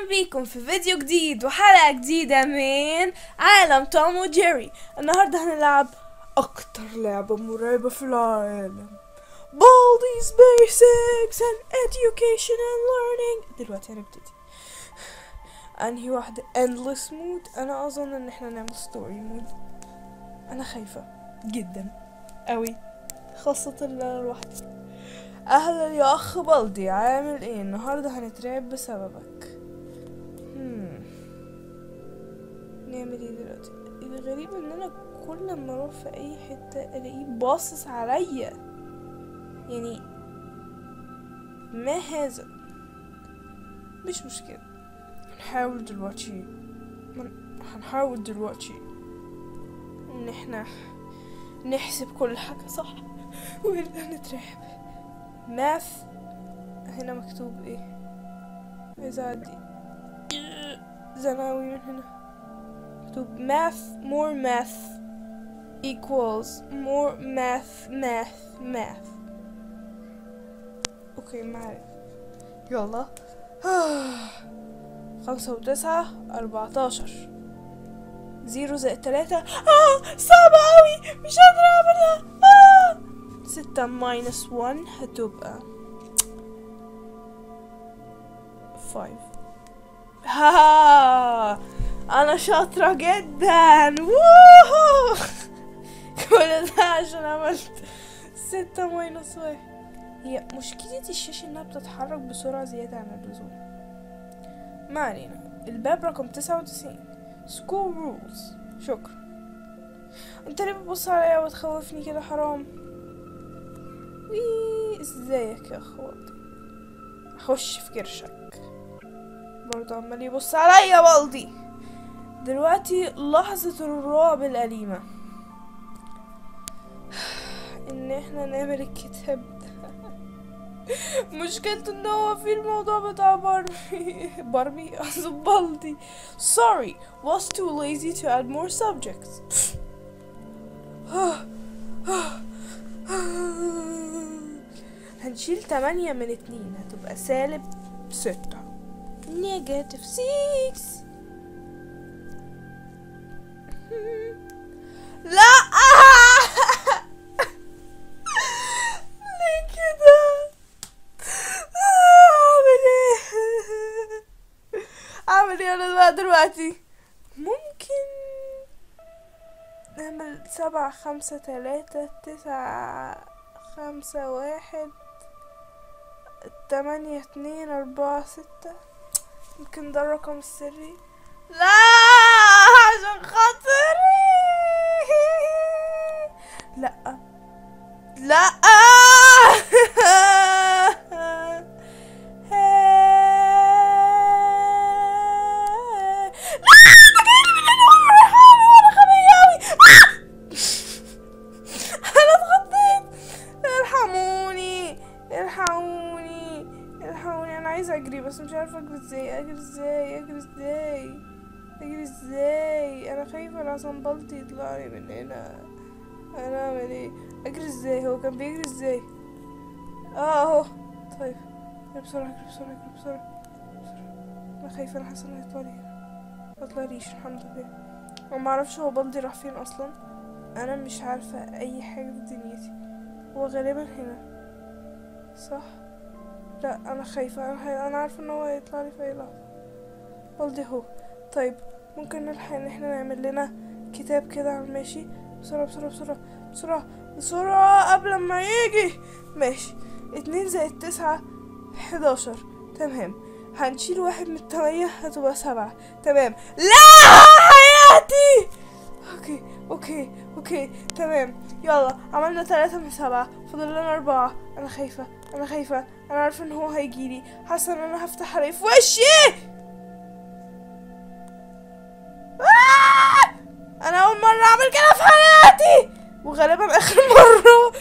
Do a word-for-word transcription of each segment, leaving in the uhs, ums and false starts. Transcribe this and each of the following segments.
اهلا بيكم في فيديو جديد وحلقة جديدة من عالم توم وجيري. النهاردة هنلعب اكتر لعبة مرعبة في العالم، Baldi's Basics and Education and Learning. دلوقتي هنبتدي. انهي واحدة endless mode؟ انا اظن ان احنا نعمل story mode. انا خايفة جدا اوي، خاصة ان انا لوحدي. اهلا يا اخ بلدي، عامل ايه؟ النهارده هنترعب بسببك. هم. نعمل ايه دلوقتي؟ الغريب ان انا كل ما اروح في اي حته الاقيه باصص عليا، يعني ما هذا؟ مش مشكله، هنحاول دلوقتي من... هنحاول دلوقتي ان احنا نحسب كل حاجه صح وإلا نترعب. ماث هنا مكتوب ايه؟ عايزة اعدي زناوي من هنا. مكتوب math more math equals more math math math. اوكي معرف. يلا. خمسة وتسعة اربعتاشر. زيرو زائد تلاتة. اه صعبة اوي، مش قادرة اعملها. آه. ستة minus one هتبقى فايف. ها انا شاطرة جدا. ووهو كل ده عشان عملت ستة ماينس واحد. هي مشكلة الشاشة انها بتتحرك بسرعة زيادة عن اللزوم. ما علينا. الباب رقم تسعة وتسعين. School rules. شكرا. انت ليه بتبص عليا وتخوفني كده؟ حرام. وي ازيك يا اخواتي؟ اخش في كرشك. برضه عمال يبص عليا بلدي. دلوقتي لحظة الرعب الأليمة، ان احنا نعمل الكتاب ده. مشكلته ان هو في الموضوع بتاع باربي باربي قصدي بلدي. sorry was too lazy to add more subjects. هنشيل تمانية من اتنين هتبقى سالب ستة. نيجاتيف سيكس. لا ليه كده؟ اعمل ايه؟ اعمل ايه انا بقى دلوقتي؟ ممكن نعمل سبعة خمسة تلاتة تسعة خمسة واحد تمانية اتنين اربعة ستة. يمكن ده الرقم السري. لا عشان خاطري. لا لا اجري بس مش عارفه اجري ازاي. اجري ازاي اجري ازاي اجري ازاي؟ انا خايفه لحسن بلطي يطلعلي من هنا. انا اعمل ايه؟ اجري ازاي؟ هو كان بيجري ازاي؟ اه اهو. طيب اجري بسرعه اجري بسرعه اجري بسرعه بسرعه. انا خايفه، انا حاسه انه هيطلعلي هنا. مطلعليش الحمد لله. انا معرفش هو بلطي راح فين اصلا. انا مش عارفه اي حاجه في دنيتي. هو غالبا هنا صح؟ لا انا خايفه. انا انا عارفه ان هو هيطلع لي في اي لحظه. بلدي اهو. طيب ممكن نلحق ان احنا نعمل لنا كتاب كده على الماشي. بسرعه بسرعه بسرعه بسرعه بسرعه قبل ما يجي. ماشي. اتنين زائد تسعة حداشر. تمام. هنشيل واحد من التمانية هتبقى سبعة. تمام. لا حياتي. اوكي اوكي اوكي تمام. يلا عملنا تلاتة من سبعة، فاضل لنا اربعة. انا خايفة انا خايفة. انا عارفة ان هو هيجيلي. حاسة ان انا هفتح عليه في وشي. آه! انا اول مرة اعمل كده في حياتي وغالبا اخر مرة.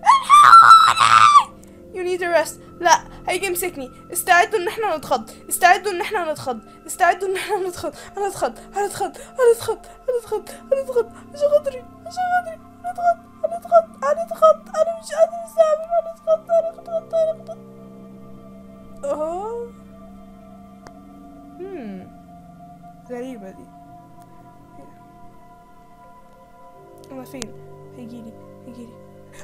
you need a rest. لا هيجي يمسكني. استعدوا ان احنا نتخض. استعدوا ان احنا نتخض. استعدوا ان احنا نتخض. هنتخض هنتخض هنتخض هنتخض هنتخض. مش قادري مش قادري. هنتخض هنتخض هنتخض. انا مش قادر استوعب. هنتخض هنتخض هنتخض. اه غريبة دي. انا فين؟ هيجيلي هيجيلي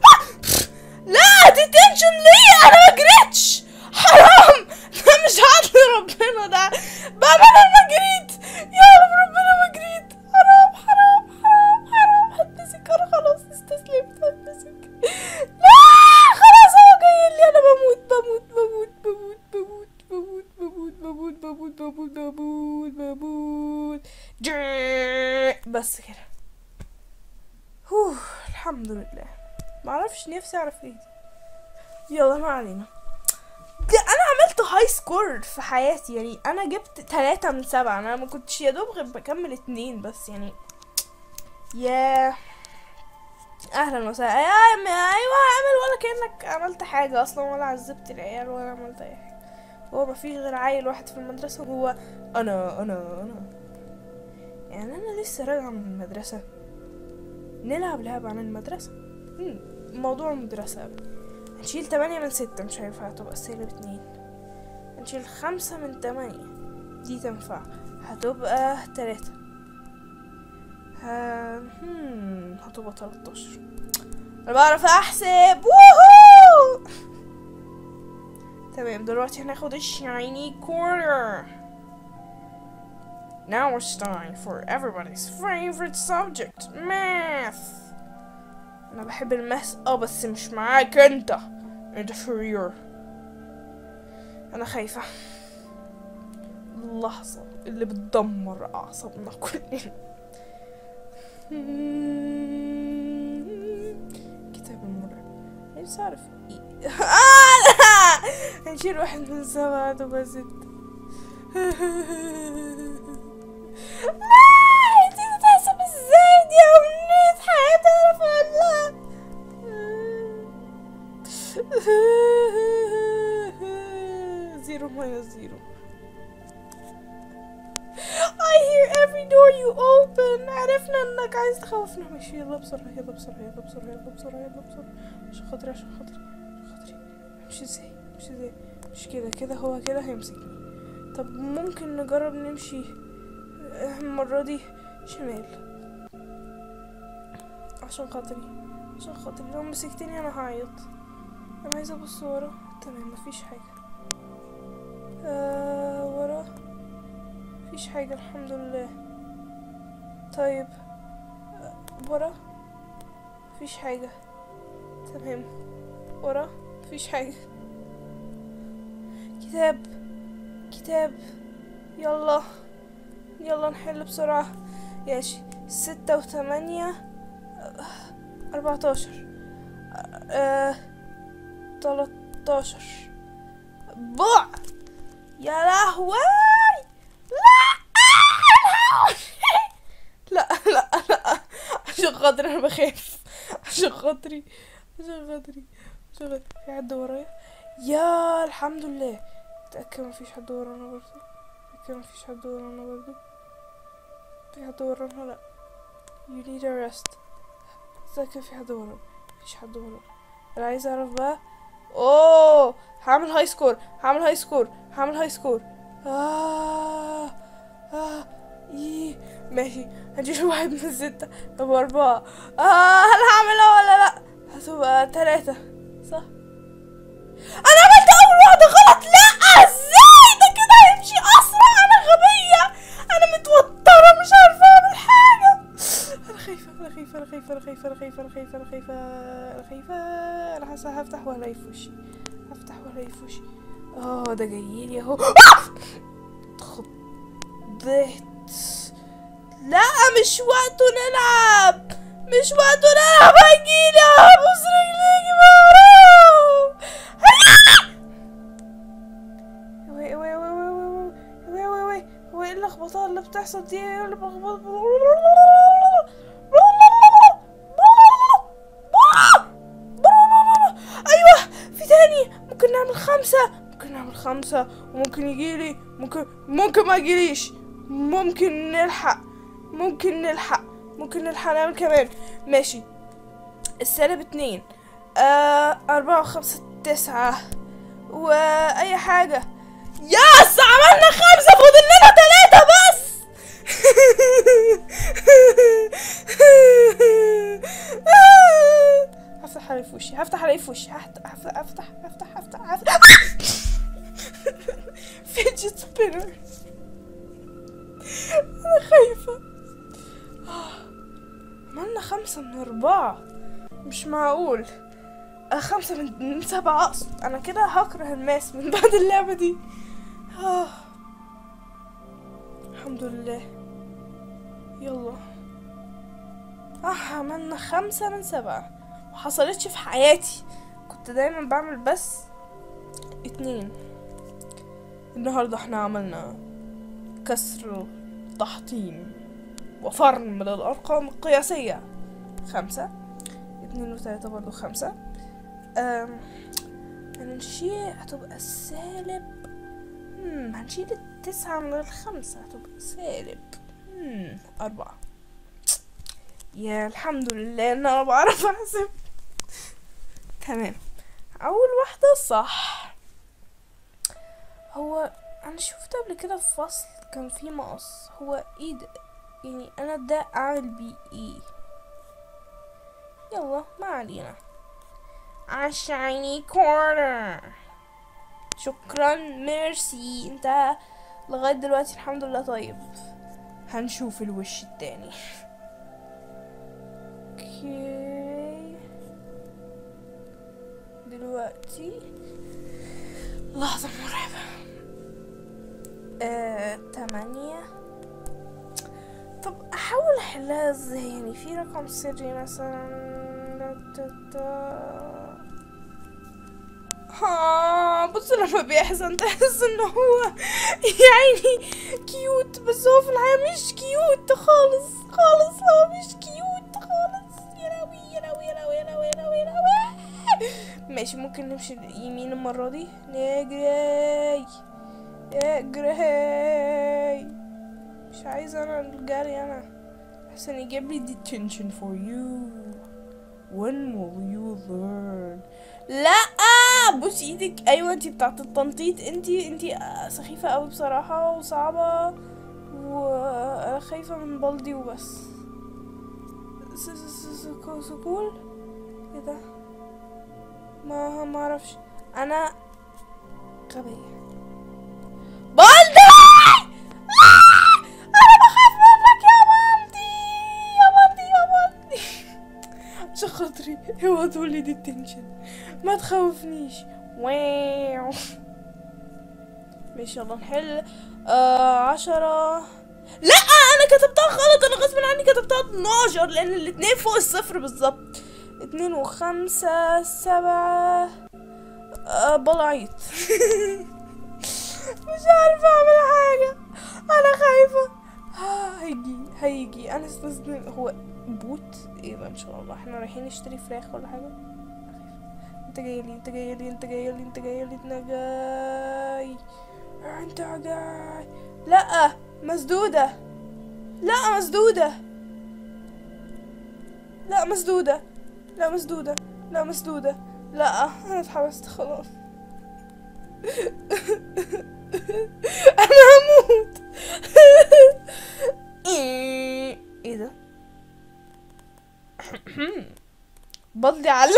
لا ديتنشن ليه؟ انا ما جريتش، حرام، ده مش عدل ربنا، ده بابا انا ما جريت، يا رب ربنا ما جريت، حرام حرام حرام حرام. هتمسك انا خلاص استسلمت، هتمسك. لا خلاص هو جاي لي، انا بموت بموت بموت بموت بموت بموت بموت بموت بموت بموت بموت بموت بس كده. هوه الحمد لله. معرفش نفسي اعرف ايه دي. يلا ما علينا. انا عملت هاي سكور في حياتي، يعني انا جبت تلاتة من سبعة، انا ما كنتش يا دوب غير بكمل اتنين بس يعني. يا اهلا وسهلا. ايوه اعمل ولا كأنك عملت حاجة اصلا، ولا عذبت العيال ولا عملت اي حاجة. هو ما فيش غير عيل واحد في المدرسة، هو انا انا انا يعني انا لسه راجعة من المدرسة. نلعب لعبة عن المدرسة. مم. موضوع المدرسة هنشيل تمانية من ستة، مش هينفع تبقى سالب اتنين. هنشيل خمسة من تمانية، دي تنفع، هتبقى تلاتة. ها هم هتبقى تلاتاشر. انا بعرف احسب. ووهو تمام. دلوقتي هناخد الشايني كورنر. Now it's time for everybody's favorite subject, math. انا بحب الماث اه بس مش معاك انت، انت فرير. انا خايفة اللحظة اللي بتدمر اعصابنا كلنا. كتاب المرعب، نفسي اعرف ايه. هنشيل واحد من سبعة تبقى ستة. لا انتي تتحسب ازاي دي يا امنية حياتي؟ اعرف ولا زيرو ماينس زيرو. I hear every door you open. عرفنا انك عايز تخوفنا. ماشي يلا بسرعة يلا بسرعة يلا بسرعة يلا بسرعة يلا بسرعة، عشان خاطري عشان خاطري عشان خاطري. مش ازاي مش ازاي مش كده كده، هو كده هيمسكني. طب ممكن نجرب نمشي المرة دي شمال عشان خاطري عشان خاطري. لو مسكتني انا هعيط. انا عايزة ابص ورا. تمام مفيش حاجة. آه ورا مفيش حاجة الحمد لله. طيب آه ورا مفيش حاجة. تمام ورا مفيش حاجة. كتاب كتاب يلا يلا نحل بسرعة. ياشي ستة وثمانية اربعتاشر اه تلاتاشر. بوع يا لهوي. لا لا لا لا عشان خاطري انا بخاف، عشان خاطري عشان خاطري عشان خاطري. في حد ورايا؟ يا الحمد لله. متأكد مفيش حد ورانا برضه؟ متأكد مفيش حد ورانا برضه؟ في حد ورانا؟ لا. You need a rest. متأكد في حد ورانا؟ مفيش حد ورانا. انا عايز اعرف بقى. اوه هعمل هاي سكور هعمل هاي سكور هعمل هاي سكور. آه آه إيه ماشي. هنشيل واحد من ستة. طب أربعة. آه هل هعملها ولا لأ؟ هتبقى تلاتة صح؟ أنا عملت أول واحدة غلط. لأ ازاي ده كده هيمشي أسرع؟ أنا غبية، أنا متوترة مش عارفة أعمل حاجة. أنا خايفة أنا خايفة أنا خايفة أنا خايفة أنا خايفة أنا خايفة أنا خايفة أنا خايفة. أنا حاسة هفتح وألاقي في وشي، هفتح وألاقي في وشي. اه ده جايلي اهو. اتخضيت. لا مش وقته نلعب، مش وقته نلعب. هيجيلي ابوس رجليكي بقى. وي وي وي وي وي وي وي وي ايه اللخبطه اللي بتحصل دي؟ ايه اللي بخبط؟ ايوه في تاني. ممكن نعمل خمسة ممكن نعمل خمسة وممكن يجيلي، ممكن ممكن ما يجيليش، ممكن نلحق ممكن نلحق ممكن نلحق نعمل كمان. ماشي السالب اتنين آه اربعة وخمسة تسعة واي حاجة. يس عملنا خمسة، فاضل لنا تلاتة بس. سبينر. انا خايفة. عملنا خمسة من اربعة، مش معقول. آه خمسة من, من سبعة اقصد. انا كده هكره الماس من بعد اللعبة دي. آه. الحمد لله. يلا. اه عملنا خمسة من سبعة، محصلتش في حياتي. كنت دايما بعمل بس اتنين. النهاردة احنا عملنا كسر، تحطيم، وفرن من الارقام القياسية. خمسة، اتنين وتلاتة برضو خمسة. أم هنشيل هتبقى سالب. مم. هنشيل التسعة من الخمسة هتبقى سالب مم. أربعة. يا الحمد لله ان انا بعرف احسب. تمام. اول واحدة صح. هو انا شفت قبل كده في فصل كان في مقص. هو ايه ده؟ يعني انا ده اعمل بيه ايه؟ يلا ما علينا. عشاني كورنر. شكرا ميرسي. انت لغاية دلوقتي الحمد لله طيب. هنشوف الوش التاني. اوكي دلوقتي لحظة مرعبة. آه، تمانية. طب احاول احلها ازاي؟ يعني في رقم سري مثلا. ها بص لما بيحزن تحس ان هو يعني كيوت، بس هو في الحقيقة مش كيوت خالص خالص. هو مش كيوت خالص. يا لهوي يا لهوي يا لهوي يا لهوي يا لهوي يا لهوي. ماشي ممكن نمشي يمين المرة دي. نجري اجري. مش عايزة انا الجري. انا احسن يجيب لي detention for you. when will you learn. لا بص ايدك. ايوه انتي بتاعت التنطيط. انتي انتي سخيفة اوي بصراحة وصعبة، وانا خايفة من بلدي وبس. سكول ايه ده؟ ما ما اعرفش. انا غبية. بلدي آه! انا بخاف منك يا بلدي يا بلدي يا بلدي. عشان خاطري هو تقولي دي التنشن ما تخوفنيش. واو ماشي يلا نحل. آه عشرة. لا انا كتبتها غلط. انا غصب عني كتبتها اتناشر لان الاتنين فوق الصفر بالظبط. اتنين وخمسة سبعة. آه بلعيط. مش عارفة اعمل حاجة. انا خايفة. آه هيجي هيجي. انا استسلم. هو بوت ايه بقى؟ ان شاء الله احنا رايحين نشتري فراخ ولا حاجة. انت جاي لي انت جاي لي انت جاي لي انت جاي لي انت جاي انت جاي. لا مسدودة. لا مسدودة. لا مسدودة. لا مسدودة. لا مسدودة. لا انا اتحبست خلاص. انا هموت. ايه ده؟ بضلي على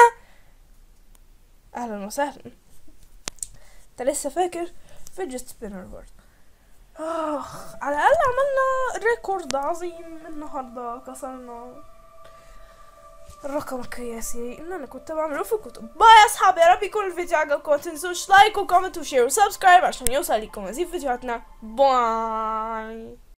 اهلا وسهلا. انت لسه فاكر فيدجت سبينر برضه؟ اخ على الاقل عملنا ريكورد عظيم النهارده. كسرنا الرقم القياسي اللي انا كنت بعمله في الكتب. باي يا اصحابي. يا رب يكون الفيديو عجبكم. متنسوش لايك وكومنت وشير وسبسكرايب عشان يوصل لكم مزيد فيديوهاتنا. باي.